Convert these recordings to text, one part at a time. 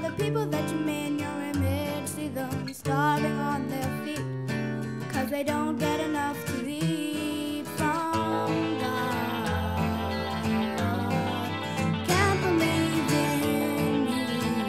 the people that you made in your image, see them starving on their feet, 'cause they don't get enough to eat from God. Can't believe in you.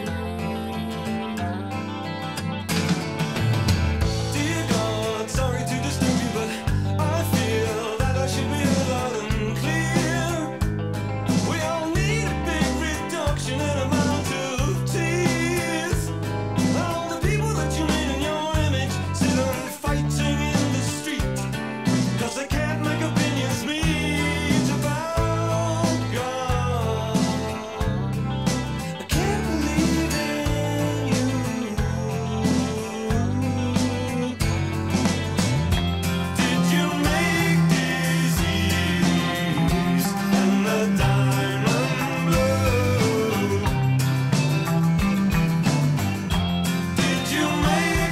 Dear God, sorry to disturb you, but I feel that I should be heard loud and clear. We all need a big reduction in amount of tears. All the people that you made in your image sit them fighting in the street, 'cause they can't make opinions meet about God. I can't believe in you. Did you make disease and the diamond blue? Did you make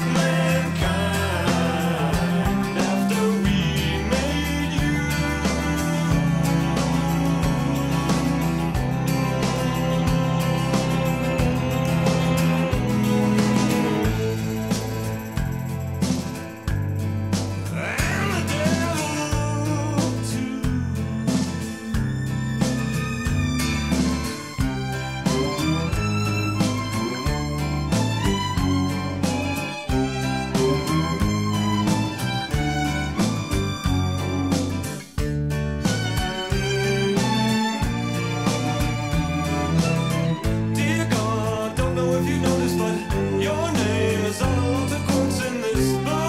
mankind after we made you? And the devil too. Dear God, don't know if you noticed, but your name is on all the quotes in this book.